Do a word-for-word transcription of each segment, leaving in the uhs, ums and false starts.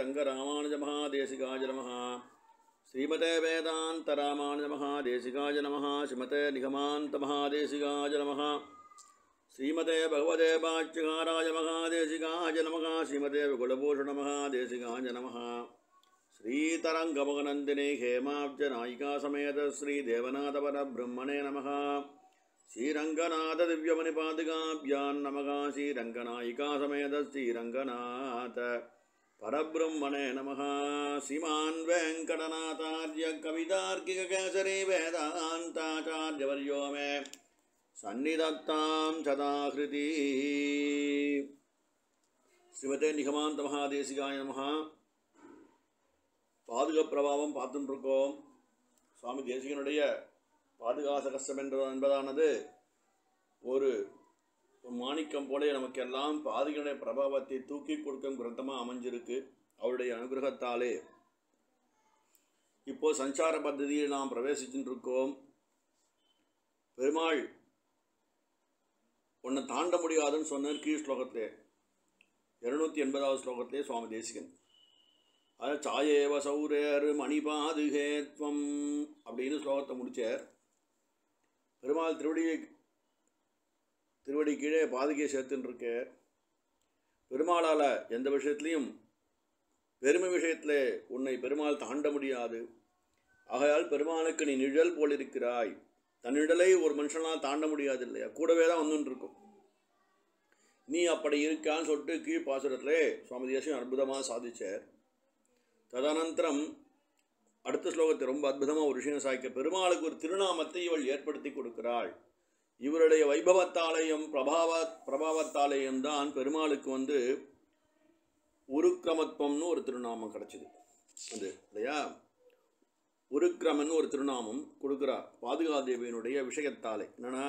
रङ्गरामानुजमहादेशिकाय नमः। श्रीमते वेदान्तरामानुजमहादेशिकाय नमः। श्रीमते निगमान्तमहादेशिकाय नमः। श्रीमते भगवते वाच्यकाराय महादेशिकाय नमः। श्रीमते विकुलभूषणमहादेशिकाय नमः। श्रीतरङ्गमगनन्दिनी हेमाब्जनायिका समेत श्रीदेवनाथपरब्रह्मणे नमः। श्रीरङ्गनाथ दिव्यमणिपादिकाभ्यां नमः। श्रीरङ्गनायिका समेत श्रीरङ्गनाथ परब्रह्मणे नमः। श्रीमान् वेङ्कटनाथार्य कवितार्किककेसरी वेदान्ताचार्यवर्यो मे सन्निधत्तां सदाकृति। श्रीमते निगमान्तमहादेशिकाय नमः। பாதுகா பிரபாவம் பார்த்துட்டு இருக்கோம். சுவாமி தேசிகனுடைய பாதுகா சகஸ்ரம் என்பதானது ஒரு மாணிக்கம் போல நமக்கெல்லாம் பாதுகனுடைய பிரபாவத்தை தூக்கி கொடுக்கும் கிரந்தமாக அமைஞ்சிருக்கு. அவருடைய அனுகிரகத்தாலே இப்போ சஞ்சார பദ്ധதியில் நாம் பிரவேசிச்சுட்டு இருக்கோம். பெருமாள் உன்னை தாண்ட முடியாதுன்னு சொன்னார் கீழ் ஸ்லோகத்திலே, இருநூத்தி எண்பதாவது ஸ்லோகத்திலே சுவாமி தேசிகன். அது சாயேவ சௌரேர் மணிபாதுகேத்வம் அப்படின்னு ஸ்லோகத்தை முடித்தார். பெருமாள் திருவடியை திருவடி கீழே பாதுகையை சேர்த்துன்னு இருக்கார். பெருமாளால் எந்த விஷயத்துலையும் பெருமை விஷயத்தில் உன்னை பெருமாள் தாண்ட முடியாது. ஆகையால் பெருமாளுக்கு நீ நிழல் போல் இருக்கிறாய். தன் நிழலை ஒரு மனுஷனால் தாண்ட முடியாது இல்லையா, கூடவே தான் வந்துன்னு இருக்கும். நீ அப்படி இருக்கான்னு சொல்லிட்டு கீழ் பாசுரத்திலே சுவாமி தேசிகன் அற்புதமாக சாதிச்சார். ததனந்தரம் அடுத்த ஸ்லோகத்தை ரொம்ப அற்புதமாக ஒரு விஷயம் சாய்க்க, பெருமாளுக்கு ஒரு திருநாமத்தை இவள் ஏற்படுத்தி கொடுக்கிறாள். இவருடைய வைபவத்தாலயம் பிரபாவ பிரபாவத்தாலயம் தான் பெருமாளுக்கு வந்து உருக்கிரமத்வம்னு ஒரு திருநாமம் கிடச்சிது. அது இல்லையா, உருக்கிரமன் ஒரு திருநாமம் கொடுக்குறார் பாதுகாதேவியினுடைய விஷயத்தாலே. என்னன்னா,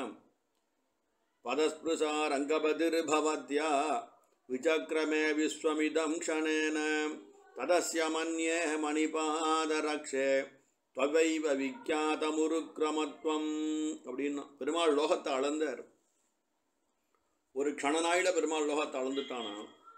பதஸ்பிருஷா ரங்கபதிர் பவத்யா விசக்ரமே விஸ்வமிதம் க்ஷணேன ததஸ்ய மன்யே மணிபாதரக்ஷே त्ववैव விக்யாதமுருக்கிரமத்வம் அப்படின்னா பெருமாள் லோகத்தை அளந்தார். ஒரு க்ஷணநாயில பெருமாள் லோகத்தை அளந்துட்டானா,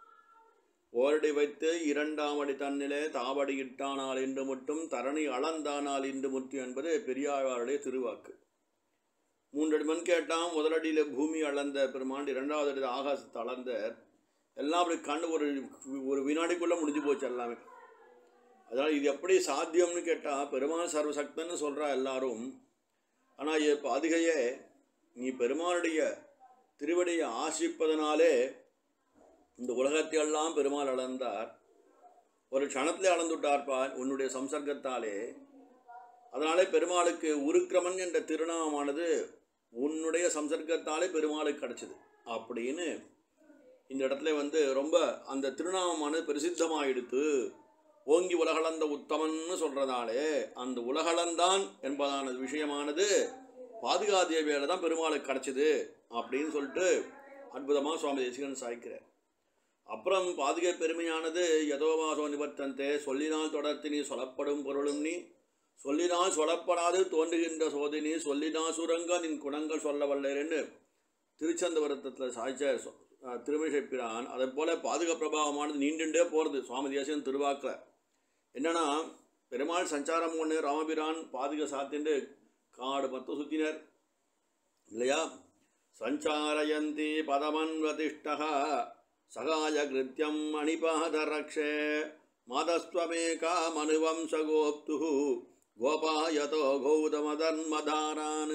ஓரடி வைத்து இரண்டாம் அடி தன்னிலே தாவடி இட்டானால் என்று மட்டும் தரணி அளந்தானால் இன்று முற்று என்பது பெரியாழ்வாருடைய திருவாக்கு. மூன்றடி மண் கேட்டான், முதலடியில் பூமி அளந்த பெருமாள் இரண்டாவது அடி ஆகாசத்தை அளந்தார். எல்லாம் அப்படி கண்டு ஒரு ஒரு வினாடிக்குள்ளே முடிஞ்சு போச்சு எல்லாமே. அதனால் இது எப்படி சாத்தியம்னு கேட்டால், பெருமாள் சர்வசக்தன்னு சொல்கிறா எல்லாரும். ஆனால் பாதுகையே நீ பெருமாளுடைய திருவடியை ஆசிப்பதனாலே இந்த உலகத்தையெல்லாம் பெருமாள் அளந்தார். ஒரு க்ஷணத்திலே அளந்துட்டார்ப்பா உன்னுடைய சம்சர்க்கத்தாலே. அதனாலே பெருமாளுக்கு உருக்கிரமன் என்ற திருநாமமானது உன்னுடைய சம்சர்க்கத்தாலே பெருமாளுக்கு கிடச்சிது அப்படின்னு இந்த இடத்துல வந்து ரொம்ப அந்த திருநாமமானது பிரசித்தமாகிடுத்து. ஓங்கி உலகளந்த உத்தமன்னு சொல்கிறதாலே அந்த உலகளந்தான் என்பதான விஷயமானது பாதுகாதேவியால் தான் பெருமாளுக்கு கிடச்சிது அப்படின்னு சொல்லிட்டு அற்புதமாக சுவாமி தேசிகன் சாய்க்கிறார். அப்புறம் பாதுகை பெருமையானது யதோவாசோ நிவர்த்தந்தே, சொல்லினால் தொடர்த்தி நீ சொல்லப்படும் பொருளும் நீ, சொல்லினால் சொல்லப்படாது தோன்றுகின்ற சோதினி, சொல்லினால் சுரங்க நின் குணங்கள் சொல்ல வல்லேன்னு திருச்சந்தவரத்தத்தில் சாய்ச்சார் திருமிஷைப்பிரான். அதை போல் பாதுகா பிரபாவமானது நீண்டுண்டே போகிறது சுவாமி தேசிகன் திருவாக்கில். என்னன்னா, பெருமாள் சஞ்சாரம் ஒன்று ராமபிரான் பாதுகா சாத்திண்டு காடு பத்து சுத்தினர் இல்லையா. சஞ்சாரயந்தி பதமன்வதிஷ்டா சகாய கிருத்தியம் மணிபாதரக்ஷே மாதஸ்வமேகா மனுவம்சகோப்து கோபாயதோ கௌதம தன்மதாரான்.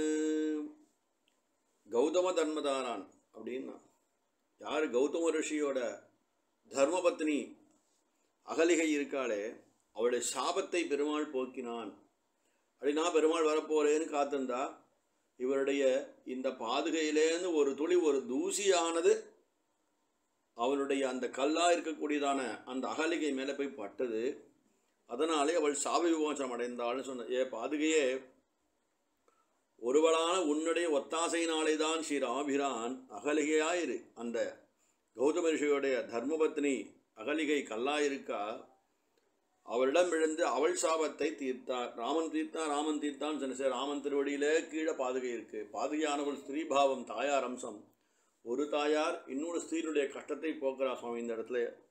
கௌதம தன்மதாரான் அப்படின்னா யார்? கௌதம ரிஷியோட தர்மபத்னி அகலிகை இருக்காளே, அவளுடைய சாபத்தை பெருமாள் போக்கினான். அப்படின்னா பெருமாள் வரப்போறேன்னு காத்திருந்தா, இவருடைய இந்த பாதுகையிலேருந்து ஒரு துளி ஒரு தூசியானது அவளுடைய அந்த கல்லாக இருக்கக்கூடியதான அந்த அகலிகை மேலே போய் பட்டது. அதனாலே அவள் சாப விமோசனம் அடைந்தாள்னு சொன்ன. ஏ பாதுகையே, ஒருவளான உன்னுடைய ஒத்தாசையினாலே தான் ஸ்ரீ ராமபிரான் அகலிகையாயிரு அந்த கௌதம ரிஷியோடைய தர்மபத்னி அகலிகை கல்லாயிருக்கா, அவளிடம் விழுந்து அவள் சாபத்தை தீர்த்தார். ராமன் தீர்த்தான் ராமன் தீர்த்தான் சொன்ன. ராமன் திருவடியிலே கீழே பாதுகை இருக்குது. பாதுகையானவள் ஸ்திரீபாவம், தாயார் அம்சம். ஒரு தாயார் இன்னொரு ஸ்திரீனுடைய கஷ்டத்தை போக்குறா சுவாமி இந்த இடத்துல.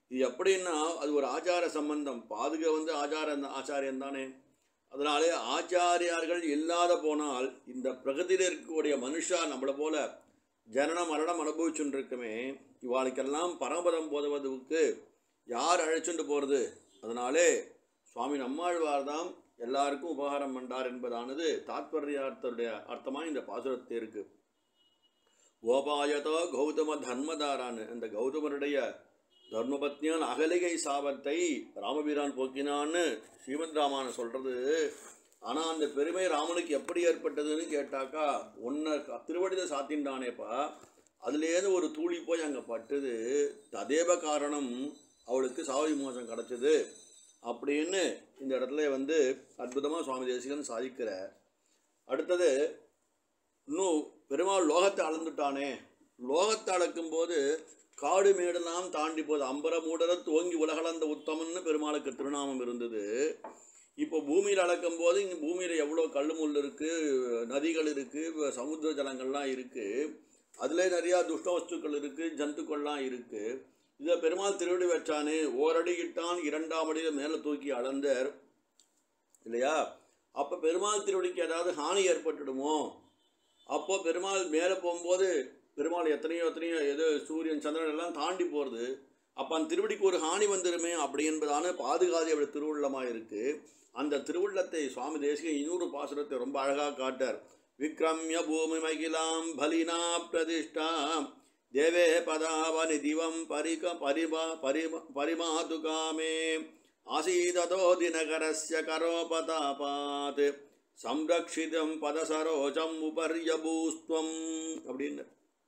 இது எப்படின்னா அது ஒரு ஆச்சார சம்பந்தம். பாதுகா வந்து ஆச்சார ஆச்சாரியன் தானே. அதனாலே ஆச்சாரியார்கள் இல்லாத போனால் இந்த பிரகதியில் இருக்கக்கூடிய மனுஷா நம்மளை போல ஜனன மரணம் அனுபவிச்சுட்டு இருக்குமே, இவாளுக்கெல்லாம் பரமபதம் போதுவதற்கு யார் அழைச்சுட்டு போகிறது? அதனாலே சுவாமி நம்மாழ்வார் தான் எல்லாருக்கும் உபகாரம் பண்ணார் என்பதானது தாத்பர்யார்த்தருடைய அர்த்தமாக இந்த பாசுரத்தை இருக்கு. கோபாயதோ கௌதம தர்மதாரான்னு அந்த கௌதமருடைய தர்மபத்னியான் அகலிகை சாபத்தை ராமபிரான் போக்கினான்னு ஸ்ரீமத் ராமான சொல்கிறது. ஆனால் அந்த பெருமை ராமனுக்கு எப்படி ஏற்பட்டதுன்னு கேட்டாக்கா, ஒன்றை திருவடித சாத்தின்டானேப்பா, அதுலேருந்து ஒரு தூளி போய் அங்கே பட்டுது, ததேவ காரணம் அவளுக்கு சாவி மோசம் கிடச்சிது அப்படின்னு இந்த இடத்துல வந்து அற்புதமாக சுவாமி தேசிகன் சாதிக்கிறார். அடுத்தது இன்னும் பெருமாள் லோகத்தை அளந்துட்டானே, லோகத்தை அளக்கும்போது காடு மேடெல்லாம் தாண்டி போகுது. அம்பர மூடர துவங்கி உலகளந்த உத்தமன்னு பெருமாளுக்கு திருநாமம் இருந்தது. இப்போ பூமியில் அளக்கும் போது இங்கே பூமியில் எவ்வளோ கல் முள் இருக்குது, நதிகள் இருக்குது, சமுத்திர ஜலங்கள்லாம் இருக்குது, அதில் நிறையா துஷ்ட வஸ்துக்கள் இருக்குது, ஜந்துக்கள்லாம் இருக்குது. இதை பெருமாள் திருவடி வச்சானே, ஓரடிக்கிட்டான் இரண்டாம் அடியில் மேலே தூக்கி அளந்தார் இல்லையா? அப்போ பெருமாள் திருவடிக்கு ஏதாவது ஹானி ஏற்பட்டுடுமோ? அப்போது பெருமாள் மேலே போகும்போது பெருமாள் எத்தனையோ எத்தனையோ ஏதோ சூரியன் சந்திரன் எல்லாம் தாண்டி போகிறது. அப்போ அந்த திருவடிக்கு ஒரு ஹானி வந்துடுமே அப்படி என்பதான பாதுகாதி அவருடைய திருவுள்ளமாக இருக்குது. அந்த திருவுள்ளத்தை சுவாமி தேசிகன் இன்னொரு பாசுரத்தை ரொம்ப அழகாக காட்டார். விக்ரம்ய பூமி மகிலாம் பலினா பிரதிஷ்டாம் தேவே பதாவனி திவம் பரிக பரிமா பரிமா பரிமாது காமே ஆசீததோ தினகரஸ்ய கரோபதாபாத் சம்ரக்ஷிதம் பதசரோஜம் உபர்யபூஸ்துவம் அப்படின்னு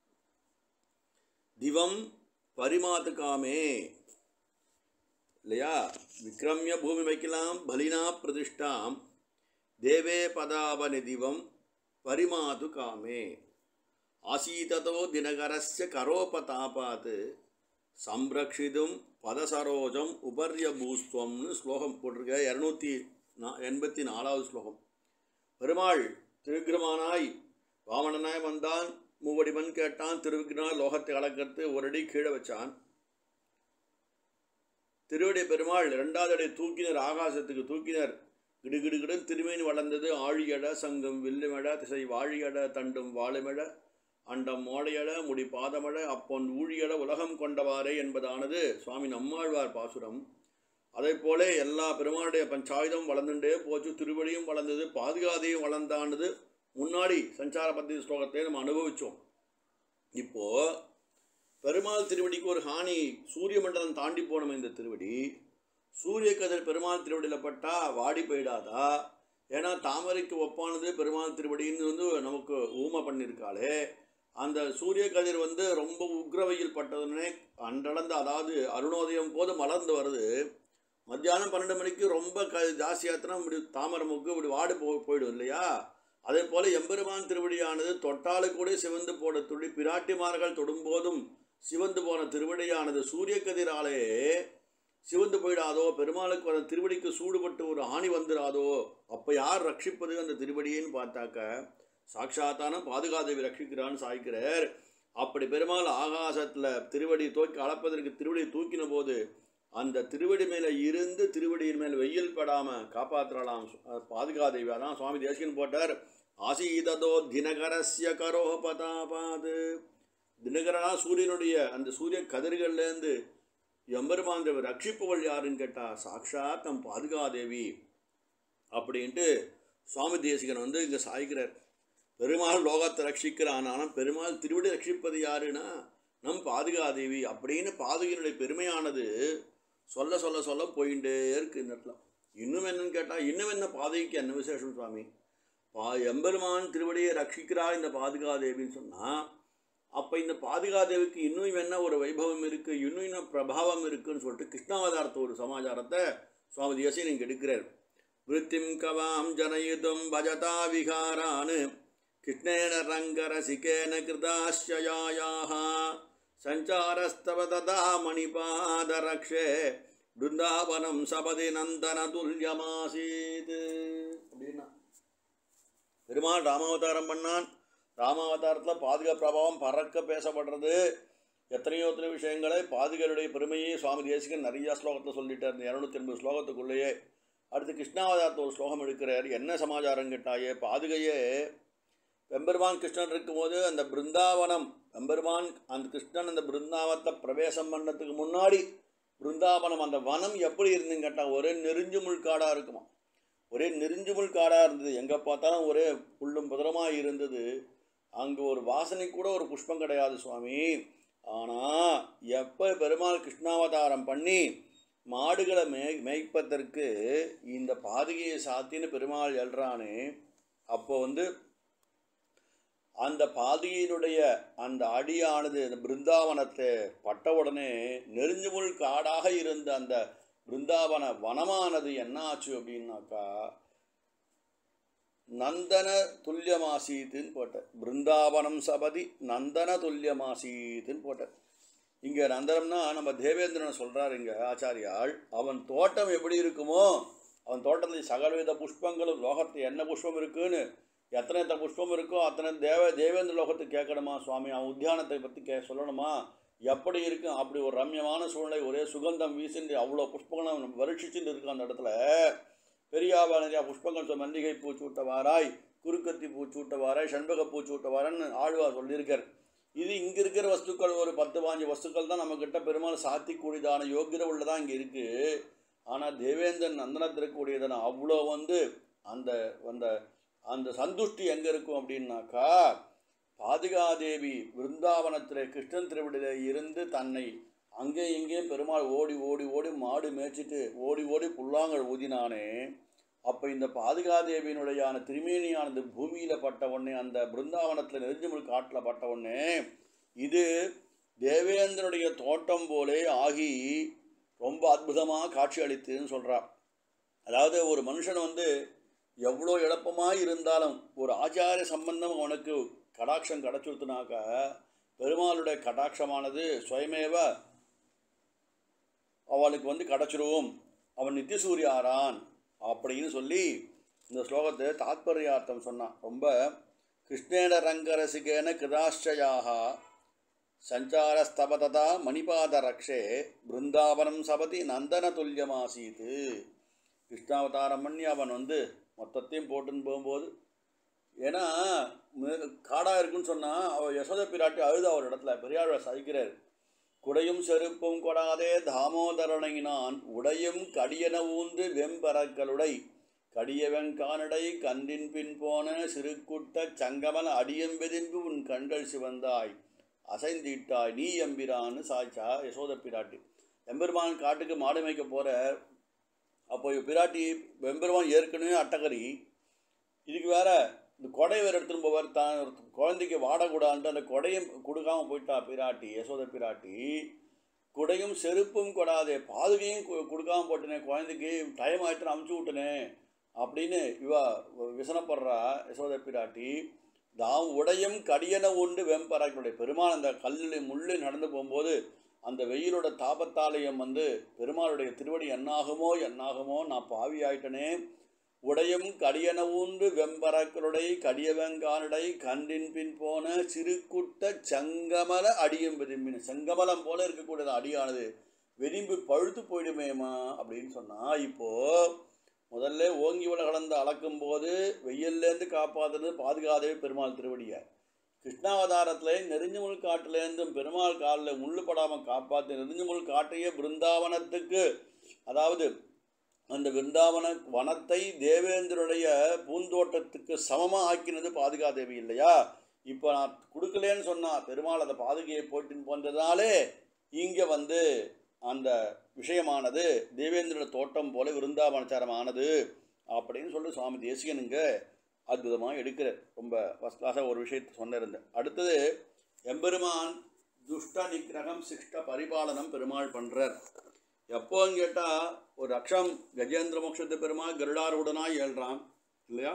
திவம் பரிமாத்து காமே இல்லையா? விக்ரம்ய பூமி வைக்கலாம் பலினா பிரதிஷ்டாம் தேவே பதாவனி திவம் பரிமாது காமே ஆசீததோ தினகரஸ்ய கரோபதாபாத் சம்ரக்ஷிதும் பதசரோஜம் உபர்யபூஸ்துவம்னு ஸ்லோகம் போட்டிருக்க. இரநூத்தி நா எண்பத்தி நாலாவது ஸ்லோகம். பெருமாள் திருவிக்கிரமானாய் வாமனனாய் வந்தான், மூவடிமன் கேட்டான், திருவிக்கிரமாய் லோகத்தை அளக்கிறது ஒரு அடி கீழே வச்சான். திருவடி பெருமாள் ரெண்டாவது அடி தூக்கினர், ஆகாசத்துக்கு தூக்கினர். கிடுகிடுகிடுன்னு திருமேனி வளர்ந்தது. ஆழியட சங்கம் வில்லுமெட திசை வாழியட தண்டும் வாழுமெட அண்டம் மோடையட முடி பாதமட அப்பொன் ஊழியட உலகம் கொண்டவாறே என்பதானது சுவாமி நம்மாழ்வார் பாசுரம். அதே போல எல்லா பெருமானுடைய பஞ்சாயுதம் வளர்ந்துட்டே போச்சு, திருவடியும் வளர்ந்தது, பாதுகாதையும் வளர்ந்தானது. முன்னாடி சஞ்சார பத்தி ஸ்லோகத்தை நம்ம அனுபவித்தோம். இப்போது பெருமாள் திருவடிக்கு ஒரு ஹானி, சூரிய மண்டலம் தாண்டி போனோம். இந்த திருவடி சூரிய கதிர் பெருமாள் திருவடியில் பட்டால் வாடி போயிடாதா? ஏன்னா தாமரைக்கு ஒப்பானது பெருமாள் திருவடின்னு வந்து நமக்கு ஊமை பண்ணியிருக்காளே. அந்த சூரிய கதிர் வந்து ரொம்ப உக்ரவையில் பட்டதுன்னே அன்றளந்து, அதாவது அருணோதயம் போது மலர்ந்து வருது. மத்தியானம் பன்னெண்டு மணிக்கு ரொம்ப க ஜாஸ்தியாத்தினா இப்படி தாமரை முக்கு இப்படி வாடு போ போயிடும் இல்லையா? அதே போல் எம்பெருமான் திருவடியானது தொட்டாலு கூட சிவந்து போட துளி பிராட்டிமார்கள் தொடும்போதும் சிவந்து போன திருவடியானது சூரிய கதிராலே சிவந்து போயிடாதோ? பெருமாளுக்கு அந்த திருவடிக்கு சூடுபட்டு ஒரு ஆணி வந்துடாதோ? அப்போ யார் ரட்சிப்பது அந்த திருவடியேன்னு பார்த்தாக்க சாட்சாத்தான பாதுகாதேவி ரட்சிக்கிறான்னு சாய்க்கிறார். அப்படி பெருமாள் ஆகாசத்தில் திருவடி தூக்கி அளப்பதற்கு திருவடியை தூக்கின போது அந்த திருவடி மேலே இருந்து திருவடியின் மேலே வெயில் படாமல் காப்பாற்றலாம் பாதுகாதேவி. அதான் சுவாமி தேசிகன் போட்டார். ஆசீததோ தினகரஸ்ய கரோபதாபாத். தினகரனா சூரியனுடைய அந்த சூரிய கதிர்கள்லேருந்து எம்பெருமான் தேவி ரட்சிப்பவள் யாருன்னு கேட்டால் சாக்ஷாத் நம் பாதுகாதேவி அப்படின்ட்டு சுவாமி தேசிகன் வந்து இங்கே சாய்க்கிறார். பெருமாள் லோகத்தை ரட்சிக்கிறான், ஆனால் பெருமாள் திருவிடி ரட்சிப்பது யாருன்னா நம் பாதுகாதேவி அப்படின்னு பாதுகையினுடைய பெருமையானது சொல்ல சொல்ல சொல்ல போயிட்டே இருக்கு இந்த இடத்துல. இன்னும் என்னன்னு கேட்டால், இன்னும் என்ன பாதுகைக்கு என்ன விசேஷம் சுவாமி? பா எம்பெருமான் திருவடியை ரட்சிக்கிறார் இந்த பாதுகாதேவின்னு சொன்னால், அப்போ இந்த பாதுகாதேவிக்கு இன்னும் என்ன ஒரு வைபவம் இருக்குது, இன்னும் என்ன பிரபாவம் இருக்குதுன்னு சொல்லிட்டு கிருஷ்ணாவதாரத்தை ஒரு சமாச்சாரத்தை சுவாமி தேசிகன் இங்கே எடுக்கிறார். விருத்திம் கவாம் ஜனயுதம் பஜதா விகாரான் கிருஷ்ணேன ரங்கரசிகேன கிருதாஸ்யாயாக சஞ்சாரஸ்தவ ததா மணிபாதரக்ஷே பிருந்தாவனம் சபதி நந்தன துல்யமாசீத் அப்படின்னா பெருமாள் ராமாவதாரம் பண்ணான். ராமாவதாரத்தில் பாதுகா பிரபாவம் பறக்க பேசப்படுறது. எத்தனையோ எத்தனை விஷயங்களை பாதுகையுடைய பெருமையை சுவாமி தேசிகன் நிறையா ஸ்லோகத்தில் சொல்லிட்டார். இந்த இரநூத்தி எண்பது ஸ்லோகத்துக்குள்ளேயே. அடுத்து கிருஷ்ணாவதாரத்தில் ஒரு ஸ்லோகம் எடுக்கிறார். என்ன சமாச்சாரம் கேட்டாயே, பாதுகையே எம்பெருமான் கிருஷ்ணன் இருக்கும்போது அந்த பிருந்தாவனம், எம்பெருமான் அந்த கிருஷ்ணன் அந்த பிருந்தாவனத்தை பிரவேசம் பண்ணதுக்கு முன்னாடி பிருந்தாவனம் அந்த வனம் எப்படி இருந்துன்னு கேட்டால் ஒரே நெறிஞ்சு முள்காடாக இருக்குமா. ஒரே நெறிஞ்சு முள்காடாக இருந்தது. எங்கே பார்த்தாலும் ஒரே புல்லும் புதரமாக இருந்தது. அங்கே ஒரு வாசனை கூட ஒரு புஷ்பம் கிடையாது சுவாமி. ஆனால் எப்போ பெருமாள் கிருஷ்ணாவதாரம் பண்ணி மாடுகளை மே மேய்ப்பதற்கு இந்த பாதுகையை சாத்தின்னு பெருமாள் எழுறானே, அப்போ வந்து அந்த பாதுகையினுடைய அந்த அடியானது அந்த பிருந்தாவனத்தை பட்ட உடனே நெருஞ்சுமுள் காடாக இருந்த அந்த பிருந்தாவன வனமானது என்ன ஆச்சு அப்படின்னாக்கா நந்தன துல்லியமாசீத்துன்னு போட்ட. பிருந்தாவனம் சபதி நந்தன துல்லியமாசீத்துன்னு போட்ட. இங்கே நந்தனம்னா நம்ம தேவேந்திரனை சொல்கிறார் இங்கே ஆச்சாரியால். அவன் தோட்டம் எப்படி இருக்குமோ, அவன் தோட்டத்தில் சகலவித புஷ்பங்களும், லோகத்தில் என்ன புஷ்பம் இருக்குன்னு எத்தனை எத்தனை புஷ்பம் இருக்கோ அத்தனை தேவ தேவேந்திர லோகத்துக்கு கேட்கணுமா சுவாமி. அவன் உத்தியானத்தை பற்றி கே சொல்லணுமா எப்படி இருக்கும். அப்படி ஒரு ரம்யமான சூழ்நிலை, ஒரே சுகந்தம் வீசிட்டு அவ்வளோ புஷ்பங்களும் வருஷிச்சுட்டு இருக்கு அந்த இடத்துல. பெரியாவா நிறையா புஷ்பங்கள் சொல், மல்லிகை பூச்சூட்டவாராய், குறுக்கத்தி பூச்சூட்டவாராய், சண்பக பூச்சூட்டவாரன்னு ஆழ்வார் சொல்லியிருக்கார். இது இங்கே இருக்கிற வஸ்துக்கள் ஒரு பத்து பாஞ்சு வஸ்துக்கள் தான் நம்மக்கிட்ட பெருமாள் சாத்தி கூடியதான யோகியதை உள்ளதான் இங்கே இருக்குது. ஆனால் தேவேந்திரன் நந்தனத்தில் இருக்கக்கூடியதான அவ்வளோ வந்து அந்த அந்த அந்த சந்துஷ்டி எங்கே இருக்கும் அப்படின்னாக்கா பாதுகாதேவி விருந்தாவனத்தில் கிருஷ்ணன் திருவிடையில் இருந்து தன்னை அங்கே இங்கேயும் பெருமாள் ஓடி ஓடி ஓடி மாடு மேய்ச்சிட்டு ஓடி ஓடி புல்லாங்கல் ஊதினானே. அப்போ இந்த பாதுகாதேவியினுடையான திருமேனியானது பூமியில் பட்ட உடனே, அந்த பிருந்தாவனத்தில் நெருஞ்சுமுள் காட்டில் பட்ட உடனே இது தேவேந்திரனுடைய தோட்டம் போலே ஆகி ரொம்ப அற்புதமாக காட்சி அளித்துன்னு சொல்கிறார். அதாவது ஒரு மனுஷன் வந்து எவ்வளோ இழப்பமாக இருந்தாலும் ஒரு ஆச்சாரிய சம்பந்தம் அவனுக்கு கடாட்சம் கிடச்சுடுத்துனாக்கா பெருமாளுடைய கடாட்சமானது சுயமேவ அவளுக்கு வந்து கிடச்சிருவோம். அவன் நித்தியசூரியாரான் அப்படின்னு சொல்லி இந்த ஸ்லோகத்தை தாத்பர்யார்த்தம் சொன்னான். ரொம்ப கிருஷ்ணேன ரங்கரசிகேன கிருதாஷ்டயாக சஞ்சாரஸ்தபதா மணிபாத ரக்ஷே பிருந்தாவனம் சபதி நந்தன துல்லியமாசீத்து. கிருஷ்ணாவதாரம் பண்ணி அவன் வந்து மொத்தத்தையும் போட்டுன்னு போகும்போது, ஏன்னா காடாக இருக்குன்னு சொன்னால் அவள் யசோத பிராட்டி அழுது அவர் இடத்துல பெரியாழ்வார் சாதிக்கிறார். குடையும் செருப்பும் கொடாதே தாமோதரனை நான் உடையும் கடியன ஊந்து வெம்பரக்களுடை கடியவன் கானடை கன்றின் பின் போன சிறுகுட்ட சங்கமல அடியம் வெதின்பு உன் கண்கள் சிவந்தாய் அசைந்திட்டாய் நீ எம்பிரான்னு சாய்ச்சா யசோத பிராட்டி. எம்பெருமான் காட்டுக்கு மாடு மேய்க்க போகிற அப்போ பிராட்டி எம்பெருமான் ஏற்கனவே அட்டகரி, இதுக்கு வேற இந்த கொடை வேறு எடுத்துன்னு போவார். தான் குழந்தைக்கு வாடக்கூடாதுன்ட்டு அந்த கொடையும் கொடுக்காமல் போயிட்டா பிராட்டி யசோத பிராட்டி. குடையும் செருப்பும் கொடாதே, பாதுகையும் கொடுக்காமல் போட்டனே, குழந்தைக்கு டைம் ஆகிட்டுன்னு அமுச்சு விட்டனே அப்படின்னு இவா விசனப்படுறா யசோத பிராட்டி. தாம் உடையும் கடியன உண்டு வெம்பராக்களுடைய பெருமாள் அந்த கல்லில் முள்ளு நடந்து போகும்போது அந்த வெயிலோட தாபத்தாலயம் வந்து பெருமாளுடைய திருவடி என்னாகுமோ என்னாகுமோ நான் பாவி ஆயிட்டனே. உடையும் கடியன ஊன்று வெம்பரக்களுடைய கடியவங்கானடை கன்றின் பின் போன சிறுகுட்ட சங்கமல அடியும் விரும்பின. செங்கமலம் போல இருக்கக்கூடியது அடியானது விரும்பி பழுத்து போயிடுமேமா அப்படின்னு சொன்னால், இப்போது முதல்ல ஓங்கி உல கலந்து அளக்கும் போது வெயில்லேருந்து காப்பாற்றுறது பாதுகாதவே பெருமாள் திருவடியை. கிருஷ்ணாவதாரத்தில் நெருஞ்சுமுள் காட்டிலேருந்தும் பெருமாள் காலில் முள்ளுப்படாமல் காப்பாற்றி நெருஞ்சுமுள் காட்டையே பிருந்தாவனத்துக்கு, அதாவது அந்த பிருந்தாவன வனத்தை தேவேந்திரனுடைய பூந்தோட்டத்துக்கு சமமாக ஆக்கினது பாதுகாதேவி இல்லையா. இப்போ நான் கொடுக்கலேன்னு சொன்னால் பெருமாள் அந்த பாதுகையை போட்டின்னு போன்றதாலே இங்கே வந்து அந்த விஷயமானது தேவேந்திர தோட்டம் போல விருந்தாவனச்சாரம் ஆனது அப்படின்னு சொல்லி சுவாமி தேசிகனுங்க அற்புதமாக எடுக்கிறார். ரொம்ப ஃபஸ்ட் கிளாஸாக ஒரு விஷயத்தை சொன்னிருந்தேன். அடுத்தது எம்பெருமான் துஷ்ட நிகிரகம் சிஷ்ட பரிபாலனம் பெருமாள் பண்ணுறார். எப்போன்னு கேட்டால் ஒரு அக்ஷம் கஜேந்திர மோட்சத்து பெருமாள் கருடாரூடனாக ஏழ்றான் இல்லையா.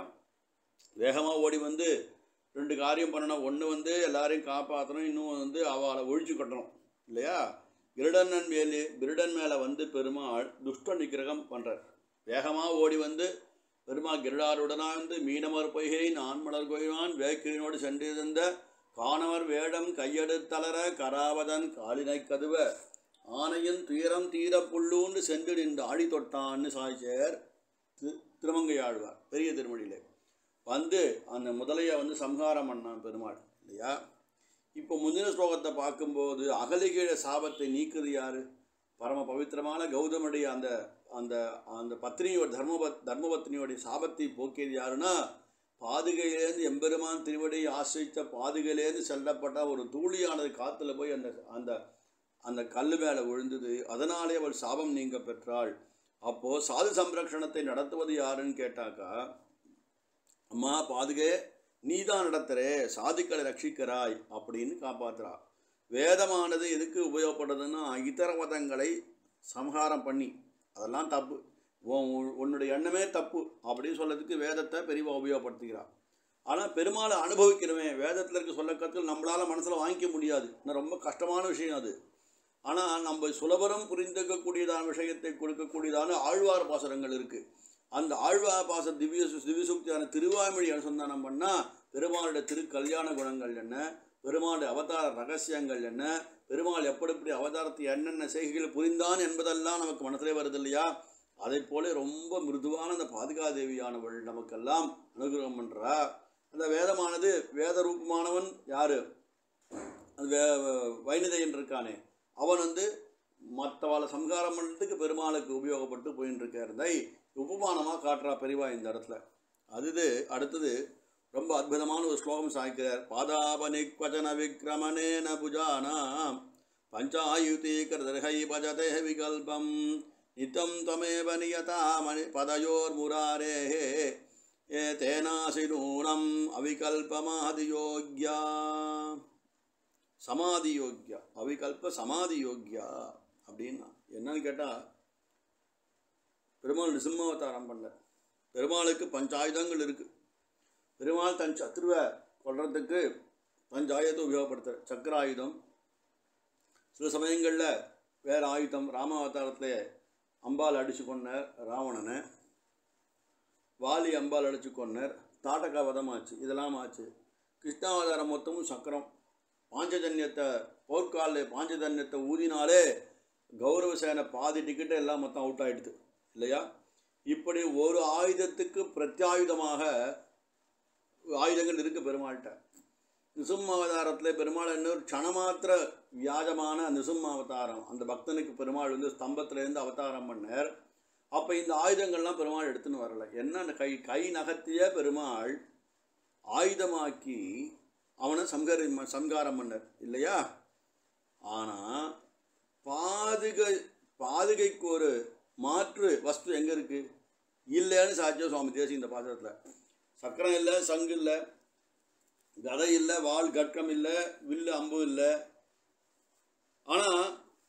வேகமாக ஓடி வந்து ரெண்டு காரியம் பண்ணணும். ஒன்று வந்து எல்லாரையும் காப்பாற்றணும், இன்னும் வந்து அவளை ஒழிச்சு கட்டணும் இல்லையா. கிருடனன் மேலே கிருடன் மேலே வந்து பெருமாள் துஷ்ட நிகிரகம் பண்ணுறார். வேகமாக ஓடி வந்து பெருமாள் கிருடாருடனாக வந்து மீனமர் பொய்கை நான்மலர் கோயிலான் வேக்கினோடு சென்றிருந்த காணவர் வேடம் கையெடுத்தளர கராவதன் காலினை கதுவ ஆனையின் துயரம் தீர புல்லூன்னு சென்று நின்று ஆடி தொட்டான்னு சாய்ச்சேர் திரு திருமங்கையாழ்வார் பெரிய திருமொழியிலே வந்து அந்த முதலையை வந்து சம்ஹாரம் பண்ணான் பெருமாள் இல்லையா. இப்போ முந்தின ஸ்லோகத்தை பார்க்கும்போது அகலிகீழ சாபத்தை நீக்குது யாரு? பரம பவித்திரமான கௌதமுடைய அந்த அந்த அந்த பத்னியோட தர்மபத் தர்மபத்னியோடைய சாபத்தை போக்கியது யாருன்னா பாதுகையிலேருந்து எம்பெருமான் திருவடியை ஆசிரித்த பாதுகையிலேருந்து செல்லப்பட்ட ஒரு தூளியானது காற்றுல போய் அந்த அந்த அந்த கல் மேலே விழுந்தது. அதனாலே அவள் சாபம் நீங்க பெற்றாள். அப்போது சாது சம்ரக்ஷணத்தை நடத்துவது யாருன்னு கேட்டாக்கா, அம்மா பாதுகே நீ தான் நடத்துகிறே, சாதுக்களை ரட்சிக்கிறாய் அப்படின்னு காப்பாற்றுறா. வேதமானது எதுக்கு உபயோகப்படுறதுன்னா இதர மதங்களை சம்ஹாரம் பண்ணி, அதெல்லாம் தப்பு, உன்னுடைய எண்ணமே தப்பு அப்படின்னு சொல்கிறதுக்கு வேதத்தை பெரியவா உபயோகப்படுத்திக்கிறாள். ஆனால் பெருமாளை அனுபவிக்கிறவன் வேதத்தில் இருக்க சொல்ல கற்று நம்மளால் மனசில் வாங்கிக்க முடியாது, இன்னும் ரொம்ப கஷ்டமான விஷயம் அது. ஆனால் நம்ம சுலபரம் புரிந்துக்கக்கூடியதான விஷயத்தை கொடுக்கக்கூடியதான ஆழ்வார் பாசனங்கள் இருக்குது. அந்த ஆழ்வார் பாச திவ்ய திவ்யசுக்தியான திருவாய்மொழி அனுசந்தானம் பண்ணால் பெருமாளுடைய திரு கல்யாண குணங்கள் என்ன, பெருமாளுடைய அவதார ரகசியங்கள் என்ன, பெருமாள் எப்படி எப்படி அவதாரத்தை என்னென்ன செய்கைகள் புரிந்தான் என்பதெல்லாம் நமக்கு மனசிலே வருது இல்லையா. அதை போல ரொம்ப மிருதுவான அந்த பாதுகாதேவியானவள் நமக்கெல்லாம் அனுகிரகம் பண்ணுறா. அந்த வேதமானது வேத ரூபமானவன் யார்? அந்த வே வைணதையன் இருக்கானே அவன் வந்து மற்றவாளை சம்ஹாரம் பண்ணுறதுக்கு பெருமாளுக்கு உபயோகப்பட்டு போயின்னு இருக்கிறதை உபமானமாக காட்டுறா பெரிவா இந்த இடத்துல. அது அடுத்தது ரொம்ப அற்புதமான ஒரு ஸ்லோகம் சாய்க்கிறார். பாதாபனிக்வச்சன விக்ரமணேன புஜானாம் பஞ்சாயுதி கர்தர்ஹை பஜதே விகல்பம் நித்தம் தமேவ நியதா மணி பதயோர் முராரேஹே ஏ தேனாசி நூனம் அவிகல்பமாதியோக்யா சமாதி யோக்யா அவிகல்ப சமாதி யோக்யா அப்படின்னா என்னன்னு கேட்டால், பெருமாள் நிசிம்மாவதாரம் பண்ண பெருமாளுக்கு பஞ்சாயுதங்கள் இருக்குது. பெருமாள் தன் சத்ருவை கொள்றதுக்கு பஞ்சாயுதத்தை உபயோகப்படுத்துகிற சக்கராயுதம், சில சமயங்களில் வேறு ஆயுதம். ராமாவதாரத்தில் அம்பால் அடித்து கொண்டார் ராவணனை, வாலி அம்பால் அடித்து கொண்டார், தாட்டகா வதம் ஆச்சு, இதெல்லாம் ஆச்சு. கிருஷ்ணாவதாரம் மொத்தமும் சக்கரம். பாஞ்சஜன்யத்தை போர்க்காலில் பாஞ்சஜன்யத்தை ஊதினாலே கௌரவசேனை பாதி டிக்கெட்டை எல்லாம் மொத்தம் அவுட் ஆகிடுது இல்லையா. இப்படி ஒரு ஆயுதத்துக்கு பிரத்யாயுதமாக ஆயுதங்கள் இருக்குது பெருமாள்கிட்ட. நிசும்மாவதாரத்தில் பெருமாள் என்ன ஒரு க்ஷணமாத்திர வியாஜமான நிசும்மாவதாரம், அந்த பக்தனுக்கு பெருமாள் வந்து ஸ்தம்பத்திலேருந்து அவதாரம் பண்ணார். அப்போ இந்த ஆயுதங்கள்லாம் பெருமாள் எடுத்துன்னு வரலை. என்ன அந்த கை கை நகர்த்திய பெருமாள் ஆயுதமாக்கி அவனை சம்ஹரி சம்ஹாரம் பண்ணார் இல்லையா. ஆனால் பாதுகை பாதுகைக்கு ஒரு மாற்று வஸ்து எங்கே இருக்குது? இல்லைன்னு சாட்சியம் சுவாமி தேசி இந்த பாத்திரத்தில். சக்கரம் இல்லை, சங்கு இல்லை, கதை இல்லை, வாள் கட்கம் இல்லை, வில்லு அம்பு இல்லை. ஆனால்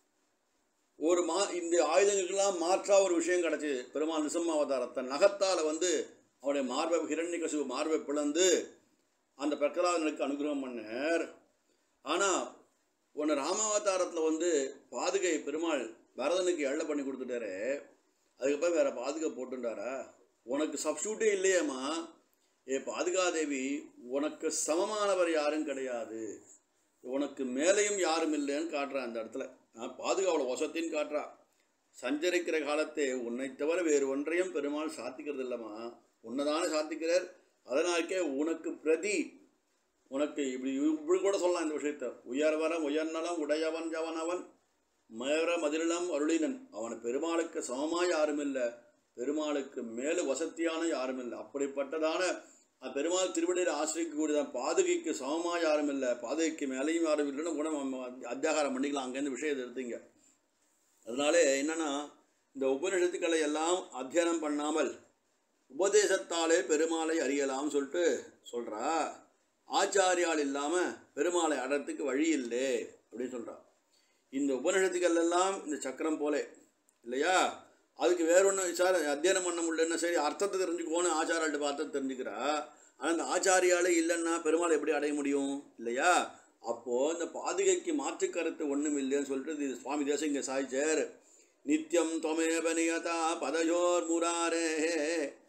ஒரு மா இந்த ஆயுதங்களுக்கெல்லாம் மாற்றாக ஒரு விஷயம் கிடச்சி. பெருமாள் நிசம்மாவதாரத்தை நகத்தால் வந்து அவனுடைய மார்பை ஹிரண்யகசிபு மார்பை பிளந்து அந்த பிரகலாதனுக்கு அனுகிரகம் பண்ணார். ஆனால் ஒன்று ராமாவதாரத்தில் வந்து பாதுகை பெருமாள் பரதனுக்கு எழை பண்ணி கொடுத்துட்டாரு. அதுக்கப்புறம் வேறு பாதுகை போட்டுட்டாரா? உனக்கு சப்ஸ்டியூட்டே இல்லையேம்மா. ஏ பாதுகாதேவி, உனக்கு சமமானவர் யாரும் கிடையாது, உனக்கு மேலேயும் யாரும் இல்லைன்னு காட்டுறா அந்த இடத்துல. நான் பாதுகாவோட வசத்தின்னு காட்டுறா. சஞ்சரிக்கிற காலத்தே உன்னை தவிர வேறு ஒன்றையும் பெருமாள் சாத்திக்கிறது இல்லைம்மா, உன்னைதானே சாத்திக்கிறார். அதனால்கே உனக்கு பிரதி உனக்கு இப்படி இப்படி கூட சொல்லலாம் இந்த விஷயத்தை. உயர்வரம் உயர்நலம் உடையவன் ஜவனவன் மேற மதிலம் அருளினன். அவன் பெருமாளுக்கு சமமாக யாரும் இல்லை, பெருமாளுக்கு மேலு வசத்தியான யாரும் இல்லை. அப்படிப்பட்டதான பெருமாள் திருவடியில் ஆசிரியக்கூடியதான் பாதுகைக்கு சமமாக யாரும் இல்லை, பாதுகைக்கு மேலேயும் யாரும் இல்லைன்னு கூட அத்தியாகாரம் பண்ணிக்கலாம். அங்கேருந்து விஷயத்தை எடுத்தீங்க. அதனாலே என்னென்னா, இந்த உபநிஷத்துக்களை எல்லாம் அத்தியனம் பண்ணாமல் உபதேசத்தாலே பெருமாளை அறியலாம்னு சொல்லிட்டு சொல்கிறா. ஆச்சாரியால் இல்லாமல் பெருமாளை அடைறதுக்கு வழி இல்லை அப்படின்னு சொல்கிறா. இந்த உபநிஷத்துக்கள் எல்லாம் இந்த சக்கரம் போலே இல்லையா. அதுக்கு வேற ஒன்று சார் அத்தியனம் பண்ண முடியலன்னா சரி அர்த்தத்தை தெரிஞ்சுக்கோன்னு ஆச்சாரியால்கிட்ட பார்த்து தெரிஞ்சுக்கிறா. ஆனால் இந்த ஆச்சாரியாலே இல்லைன்னா பெருமாளை எப்படி அடைய முடியும் இல்லையா. அப்போது இந்த பாதுகைக்கு மாற்று கருத்து ஒன்றும் இல்லைன்னு சொல்லிட்டு இது சுவாமி தேசம் இங்கே சாய்ச்சார். நித்தியம் தொமேவ நியதா பதயோர் முராரே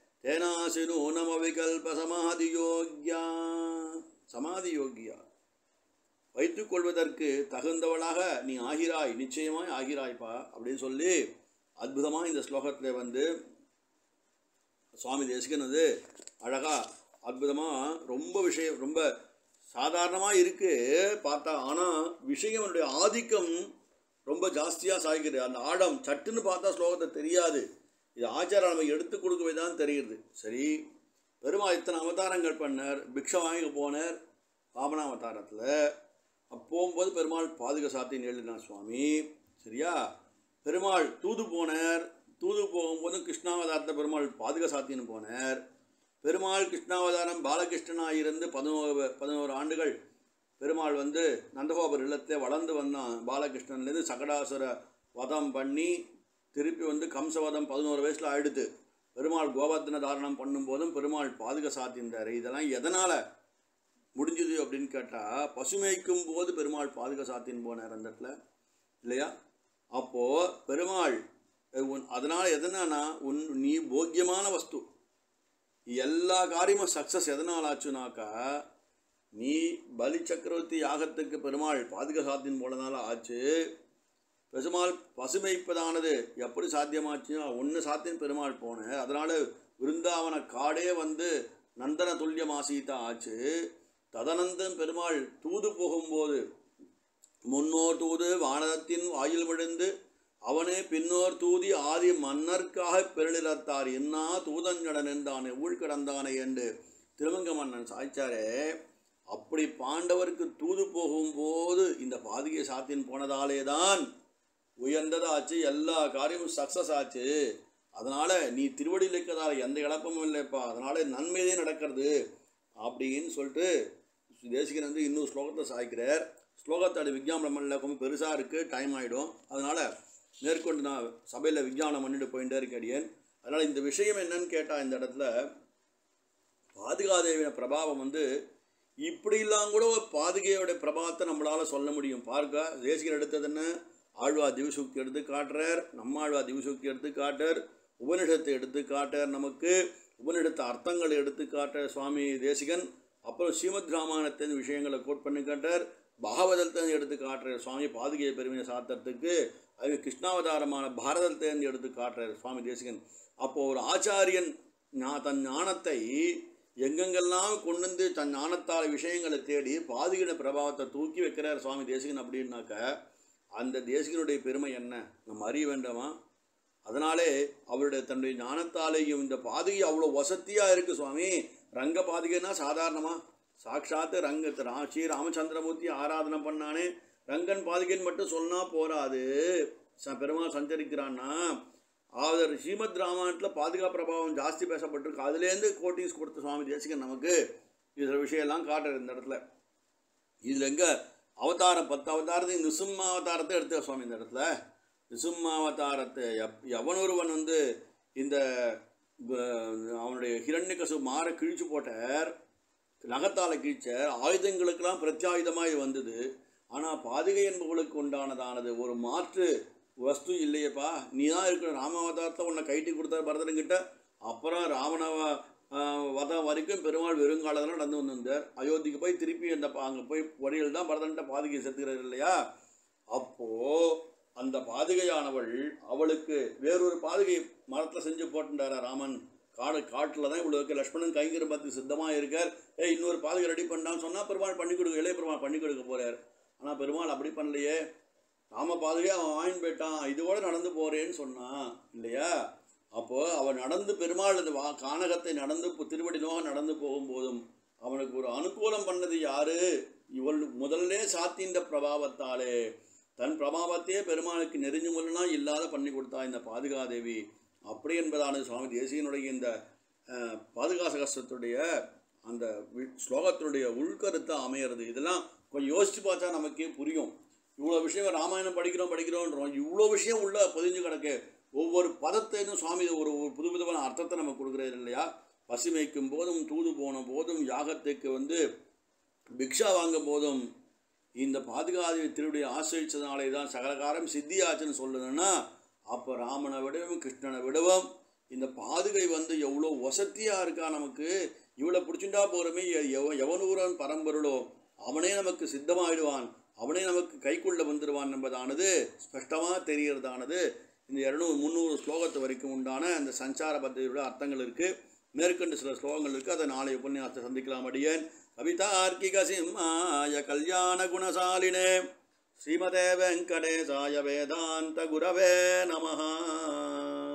தேனாசி நூனம் அவிகல்ப சமாதி யோக்யா சமாதி யோகியா. வைத்துக்கொள்வதற்கு தகுந்தவளாக நீ ஆகிறாய், நிச்சயமாய் ஆகிறாய்ப்பா அப்படின்னு சொல்லி அற்புதமாக இந்த ஸ்லோகத்தில் வந்து சுவாமி தேசிகன் வந்து அழகாக அற்புதமாக ரொம்ப விஷயம் ரொம்ப சாதாரணமாக இருக்குது பார்த்தா, ஆனால் விஷயனுடைய ஆதிக்கம் ரொம்ப ஜாஸ்தியாக சாய்கிறது. அந்த ஆழம் சட்டுன்னு பார்த்தா ஸ்லோகத்தை தெரியாது, இது ஆச்சாரம் நம்ம எடுத்து கொடுக்கவே தான் தெரியுது. சரி, பெருமாள் இத்தனை அவதாரங்கள் பண்ணார், பிக்ஷை வாங்கி போனார் வாமனாவதாரத்தில். அப்போகும்போது பெருமாள் பாதுகா சாத்தின்னு எழுதினார் சுவாமி. சரியா, பெருமாள் தூது போனார், தூது போகும்போது கிருஷ்ணாவதாரத்தை பெருமாள் பாதுகா சாத்தின்னு போனார். பெருமாள் கிருஷ்ணாவதாரம் பாலகிருஷ்ணனாக இருந்து பதினோரு பதினோரு ஆண்டுகள் பெருமாள் வந்து நந்தகோபர் இல்லத்தை வளர்ந்து வந்தான். பாலகிருஷ்ணன்லேருந்து சகடாசுர வதம் பண்ணி திருப்பி வந்து கம்சவதம் பதினோரு வயசில் ஆயிடுத்து. பெருமாள் கோவர்த்தன தாரணம் பண்ணும்போதும் பெருமாள் பாதுகா சாத்தின்றார். இதெல்லாம் எதனால் முடிஞ்சுது அப்படின்னு கேட்டால், பசுமைக்கும் போது பெருமாள் பாதுகா சாத்தின்னு போனார் அந்த இடத்துல இல்லையா. அப்போது பெருமாள் உன் அதனால் எதனானா உன் நீ போக்கியமான வஸ்து, எல்லா காரியமும் சக்ஸஸ் எதனால் ஆச்சுனாக்கா, நீ பலி சக்கரவர்த்தி யாகத்துக்கு பெருமாள் பாதுகா சாத்தின் போனதால ஆச்சு. பெருமாள் பசுமைப்பதானது எப்படி சாத்தியமாச்சுன்னா ஒன்று சாத்தின் பெருமாள் போனேன். அதனால் விருந்தாவன காடே வந்து நந்தன துல்லியமாசீதா ஆச்சு. ததனந்தம் பெருமாள் தூது போகும்போது முன்னோர் தூது வானதத்தின் வாயில் விழுந்து அவனே பின்னோர் தூதி ஆதி மன்னர்க்காக பெருளிரத்தார் என்னா தூதஞ்சடன் என்றானே ஊழ்கடந்தானே என்று திருமங்க மன்னன் சாய்ச்சாரே. அப்படி பாண்டவருக்கு தூது போகும்போது இந்த பாதுகை சாத்தின் போனதாலே தான் உயர்ந்ததாச்சு, எல்லா காரியமும் சக்ஸஸ் ஆச்சு. அதனால் நீ திருவடியில் இருக்கிறதால எந்த இழப்பமும் இல்லைப்பா, அதனால் நன்மையே நடக்கிறது அப்படின்னு சொல்லிட்டு தேசிகன் வந்து இன்னொரு ஸ்லோகத்தை சாய்க்கிறார். ஸ்லோகத்தோட விஞ்ஞாபனம் பண்ணல, கொஞ்சம் பெருசாக இருக்குது, டைம் ஆகிடும். அதனால் மேற்கொண்டு நான் சபையில் விஞ்ஞானம் பண்ணிட்டு போயிட்டே இருக்கேன். அதனால் இந்த விஷயம் என்னன்னு கேட்டால், இந்த இடத்துல பாதுகாதேவிய பிரபாவம் வந்து இப்படிலாம் கூட பாதுகையோட பிரபாவத்தை நம்மளால் சொல்ல முடியும். பார்க்க தேசிகன் எடுத்தது என்ன, ஆழ்வா திவசுக்தி எடுத்து காட்டுறார், நம்மாழ்வா திவசுக்தி எடுத்து காட்டார், உபனிஷத்தை எடுத்து காட்டார், நமக்கு உபனிஷத்து அர்த்தங்களை எடுத்து காட்டுற சுவாமி தேசிகன். அப்புறம் ஸ்ரீமத் ராமாயணத்தின் விஷயங்களை கோட் பண்ணி காட்டார், பாகவதத்தை எடுத்து காட்டுற சுவாமி பாதுகையை பெருமையை சாத்திரத்துக்கு. அது கிருஷ்ணாவதாரமான பாரதத்தை எடுத்து காட்டுறார் சுவாமி தேசிகன். அப்போது ஒரு ஆச்சாரியன் தன் ஞானத்தை எங்கெங்கெல்லாம் கொண்டு வந்து தன் ஞானத்தால் விஷயங்களை தேடி பாதுகையின பிரபாவத்தை தூக்கி வைக்கிறார் சுவாமி தேசிகன். அப்படின்னாக்க அந்த தேசிகனுடைய பெருமை என்ன நம்ம அறிய வேண்டாமா? அதனாலே அவருடைய தன்னுடைய ஞானத்தாலேயும் இந்த பாதுகை அவ்வளோ வசதியாக இருக்குது சுவாமி. ரங்க பாதுகைன்னா சாதாரணமாக சாட்சாத்து ரங்க ரா ஸ்ரீ ராமச்சந்திரமூர்த்தி ஆராதனை பண்ணானே, ரங்கன் பாதுகைன்னு மட்டும் சொன்னால் போராது. ச பெருமாள் சஞ்சரிக்கிறான்னா அவர் ஸ்ரீமத் ராமாயணத்தில் பாதுகா பிரபாவம் ஜாஸ்தி பேசப்பட்டிருக்கு. அதுலேருந்து கோட்டிங்ஸ் கொடுத்த சுவாமி தேசிகன் நமக்கு இதில் விஷயம்லாம் காட்டுற இந்த இடத்துல. இதில் எங்கே அவதாரம் பத்து அவதாரத்தை நிசும்மா அவதாரத்தை எடுத்த சுவாமி இந்த இடத்துல. நிசும்மா அவதாரத்தை எப் எவனொருவன் வந்து இந்த அவனுடைய ஹிரண்யகசு மாற கிழிச்சு போட்டார், நகத்தால் கிழிச்சார், ஆயுதங்களுக்கெல்லாம் பிரத்யாயுதமாக இது வந்தது. ஆனால் பாதுகை என்பவர்களுக்கு உண்டானதானது ஒரு மாற்று வஸ்து இல்லையப்பா. நீ தான் இருக்கிற ராமாவதாரத்தை உன்னை கைட்டி கொடுத்தார் பரதனுங்கிட்ட. அப்புறம் ராவணவ வதம் வரைக்கும் பெருமாள் வெறுங்காலத்தில் நடந்து வந்திருந்தார். அயோத்திக்கு போய் திருப்பி அந்த அங்கே போய் வழியில் தான் பரதன்ட்ட பாதுகை செத்துக்கிறார் இல்லையா. அப்போது அந்த பாதுகையானவள் அவளுக்கு வேறொரு பாதுகை மரத்தில் செஞ்சு போட்டுட்டாரா ராமன். காடு காட்டில் தான் இவ்வளோ இருக்க, லக்ஷ்மணன் கைங்கிற பார்த்து சித்தமாக இருக்கார். ஏ இன்னொரு பாதுகை ரெடி பண்ணான்னு சொன்னால் பெருமாள் பண்ணி கொடுக்க, இளைய பெருமாள் பண்ணி கொடுக்க போகிறார். ஆனால் பெருமாள் அப்படி பண்ணலையே, ராம பாதுகை அவன் வாங்கி போயிட்டான், இதோட நடந்து போகிறேன்னு சொன்னான் இல்லையா. அப்போது அவன் நடந்து பெருமாள் அந்த வா கானகத்தை நடந்து திருவடி நோக நடந்து போகும்போதும் அவனுக்கு ஒரு அனுகூலம் பண்ணது யாரு? இவள் முதல்லே சாத்தின்ற பிரபாவத்தாலே தன் பிரபாவத்தையே பெருமாளுக்கு நெறிஞ்சு முன்னா இல்லாத பண்ணி கொடுத்தா இந்த பாதுகாதேவி. அப்படி என்பதானது சுவாமி தேசிகனுடைய இந்த பாதுகா சகஸ்ரத்துடைய அந்த ஸ்லோகத்தினுடைய உள்கருத்தை அமையிறது. இதெல்லாம் கொஞ்சம் யோசித்து பார்த்தா நமக்கே புரியும். இவ்வளோ விஷயம் ராமாயணம் படிக்கிறோம் படிக்கிறோன்றோம், இவ்வளோ விஷயம் உள்ள பொதிஞ்சு கிடக்கு. ஒவ்வொரு பதத்தையும் சுவாமி ஒரு ஒரு புது புதுவான அர்த்தத்தை நம்ம கொடுக்குறது இல்லையா. பசுமைக்கும் போதும் தூது போன போதும் யாகத்துக்கு வந்து பிக்ஷா வாங்கும் போதும் இந்த பாதுகாதேவி திருடைய ஆசிரியச்சதுனாலே தான் சகலகாரம் சித்தியாச்சுன்னு சொல்லணும்னா, அப்போ ராமனை விடவும் கிருஷ்ணனை விடவும் இந்த பாதுகை வந்து எவ்வளோ வசதியாக இருக்கா நமக்கு. இவ்வளோ பிடிச்சுட்டா போகிறோமே எவ எவனூரன் பரம்பொருளோ அவனே நமக்கு சித்தமாயிடுவான், அவனே நமக்கு கைக்குள்ள வந்துடுவான் என்பதானது ஸ்பஷ்டமாக தெரிகிறதானது இந்த இரநூறு முந்நூறு ஸ்லோகத்து வரைக்கும் உண்டான அந்த சஞ்சார பத்திரியோட அர்த்தங்கள் இருக்குது. மேற்கொண்டு சில ஸ்லோகங்கள் இருக்குது, அதை நாளை உபன்யாசத்தை சந்திக்கலாம். அடியேன் கவிதார்க்கிக சிம்மாய கல்யாண குணசாலினே ஸ்ரீமதே வெங்கடேசாய வேதாந்த குரவே நமஹ.